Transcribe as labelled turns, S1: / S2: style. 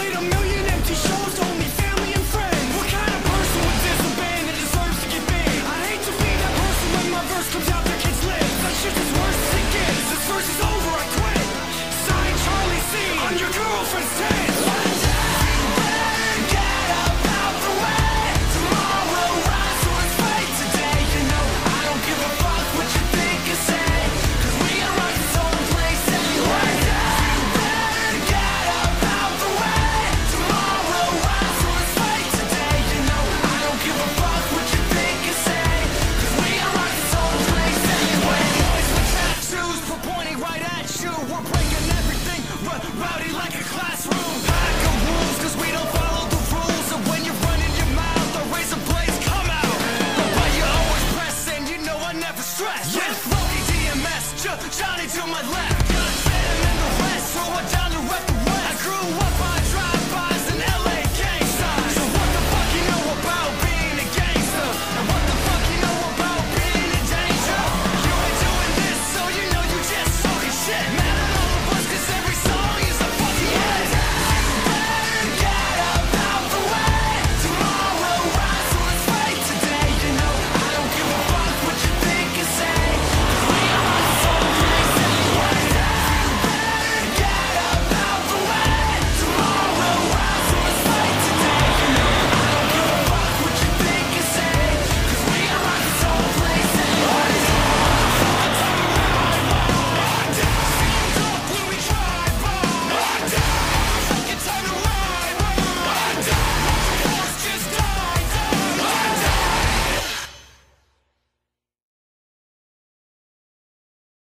S1: played a million empty shows, only family and friends. What kind of person would disband and deserves to get banned? I hate to be that person when my verse comes out their kids' lips. That shit's as worse as it gets. This verse is over, I quit. Sign Charlie C on your girlfriend's tent. We're